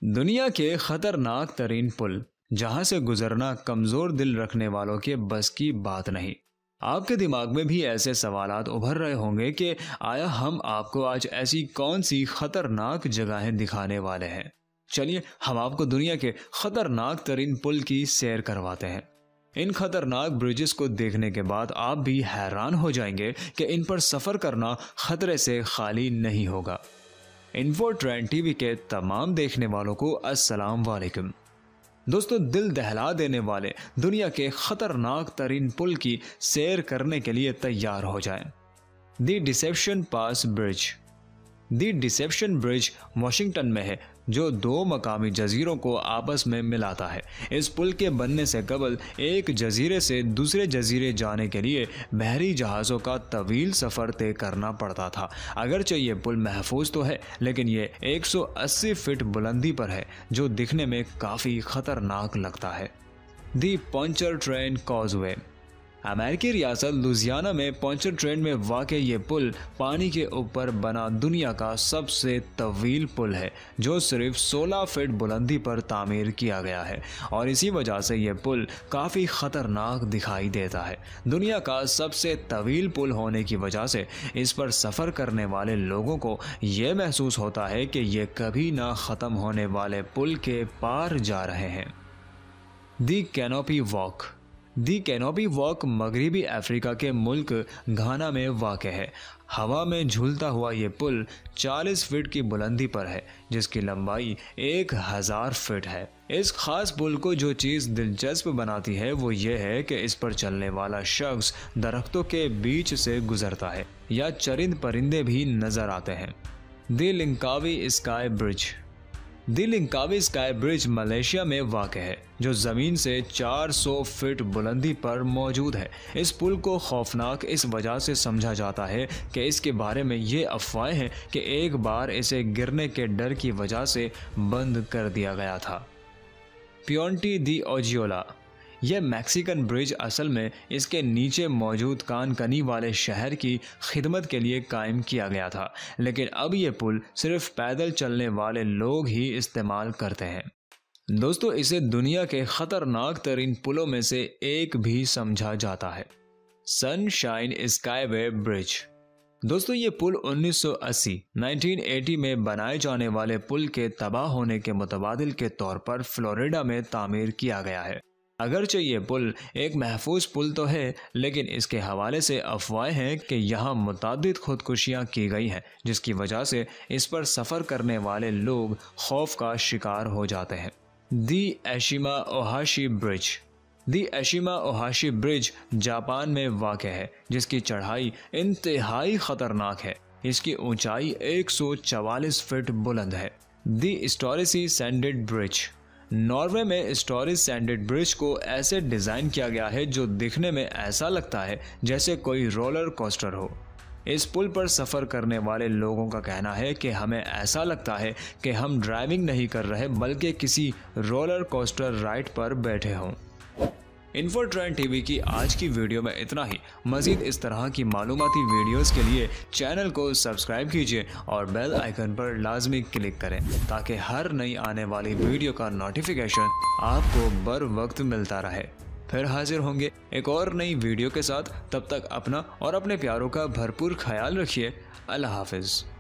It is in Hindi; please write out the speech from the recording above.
दुनिया के खतरनाक तरीन पुल जहां से गुजरना कमजोर दिल रखने वालों के बस की बात नहीं। आपके दिमाग में भी ऐसे सवालात उभर रहे होंगे कि आया हम आपको आज ऐसी कौन सी खतरनाक जगहें दिखाने वाले हैं। चलिए हम आपको दुनिया के खतरनाक तरीन पुल की सैर करवाते हैं। इन खतरनाक ब्रिजेस को देखने के बाद आप भी हैरान हो जाएंगे कि इन पर सफर करना खतरे से खाली नहीं होगा। इन्फो ट्रेंड टीवी के तमाम देखने वालों को अस्सलाम वालेकुम। दोस्तों, दिल दहला देने वाले दुनिया के खतरनाक तरीन पुल की सैर करने के लिए तैयार हो जाएं। The Deception Pass Bridge. The Deception Bridge Washington में है, जो दो मकामी जजीरों को आपस में मिलाता है। इस पुल के बनने से कबल एक जजीरे से दूसरे जजीरे जाने के लिए बहरी जहाज़ों का तवील सफ़र तय करना पड़ता था। अगरचे ये पुल महफूज तो है, लेकिन ये 180 फीट बुलंदी पर है, जो दिखने में काफ़ी ख़तरनाक लगता है। The Pontchartrain Causeway. अमेरिकी रियासत लुजियाना में पॉन्चरट्रेन में वाक़ ये पुल पानी के ऊपर बना दुनिया का सबसे तवील पुल है, जो सिर्फ 16 फीट बुलंदी पर तामीर किया गया है और इसी वजह से ये पुल काफ़ी ख़तरनाक दिखाई देता है। दुनिया का सबसे तवील पुल होने की वजह से इस पर सफ़र करने वाले लोगों को ये महसूस होता है कि ये कभी ना ख़त्म होने वाले पुल के पार जा रहे हैं। The Canopy Walk. The Canopy Walk मगरबी अफ्रीका के मुल्क घाना में वाक़ है। हवा में झूलता हुआ ये पुल 40 फीट की बुलंदी पर है, जिसकी लंबाई 1000 फीट है। इस खास पुल को जो चीज़ दिलचस्प बनाती है वो ये है कि इस पर चलने वाला शख्स दरख्तों के बीच से गुजरता है या चरिंद परिंदे भी नज़र आते हैं। The Langkawi Sky Bridge. The Langkawi Sky Bridge Malaysia में वाक़ है, जो ज़मीन से 400 फीट बुलंदी पर मौजूद है। इस पुल को खौफनाक इस वजह से समझा जाता है कि इसके बारे में ये अफवाहें हैं कि एक बार इसे गिरने के डर की वजह से बंद कर दिया गया था। प्योंटी दी ओजियोला। यह मैक्सिकन ब्रिज असल में इसके नीचे मौजूद कानकनी वाले शहर की खिदमत के लिए कायम किया गया था, लेकिन अब यह पुल सिर्फ पैदल चलने वाले लोग ही इस्तेमाल करते हैं। दोस्तों, इसे दुनिया के ख़तरनाक तरीन पुलों में से एक भी समझा जाता है। Sunshine Skyway Bridge. दोस्तों, ये पुल 1980 में बनाए जाने वाले पुल के तबाह होने के मुतबादिल के तौर पर फ्लोरिडा में तामीर किया गया है। अगरचे ये पुल एक महफूज पुल तो है, लेकिन इसके हवाले से अफवाहें हैं कि यहाँ मुतादिद खुदकुशियाँ की गई हैं, जिसकी वजह से इस पर सफ़र करने वाले लोग खौफ का शिकार हो जाते हैं। The Eshima Ohashi Bridge. The Eshima Ohashi Bridge Japan में वाक़ है, जिसकी चढ़ाई इंतहाई ख़तरनाक है। इसकी ऊंचाई 144 फीट बुलंद है। The Storseisundet Bridge. Norway में स्टोरेज सैंडेड ब्रिज को ऐसे डिज़ाइन किया गया है जो दिखने में ऐसा लगता है जैसे कोई रोलर कोस्टर हो। इस पुल पर सफ़र करने वाले लोगों का कहना है कि हमें ऐसा लगता है कि हम ड्राइविंग नहीं कर रहे, बल्कि किसी रोलर कोस्टर राइड पर बैठे हों। इन्फो ट्रेंड टीवी की आज की वीडियो में इतना ही। मज़ीद इस तरह की मालूमाती वीडियोस के लिए चैनल को सब्सक्राइब कीजिए और बेल आइकन पर लाजमी क्लिक करें, ताकि हर नई आने वाली वीडियो का नोटिफिकेशन आपको बर वक्त मिलता रहे। फिर हाजिर होंगे एक और नई वीडियो के साथ। तब तक अपना और अपने प्यारों का भरपूर ख्याल रखिए। अल्लाह हाफिज़।